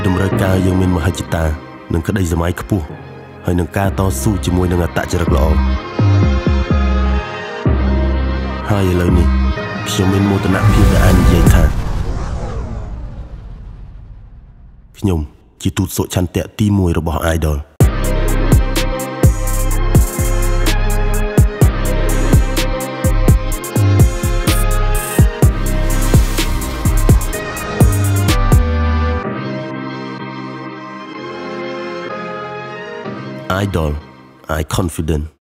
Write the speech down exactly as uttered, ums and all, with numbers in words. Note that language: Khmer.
តម្រូវការយើងមានមហិច្ឆតានិងក្តីសម័យខ្ពស់ហើយនឹងការតស៊ូជាមួយនឹងអត្តចរិតល្អហើយឥឡូវនេះខ្ញុំមានមោទនភាពដែលអាចនិយាយថាខ្ញុំជាទូតសុឆន្ទៈទីមួយរបស់ Idol Idol I confident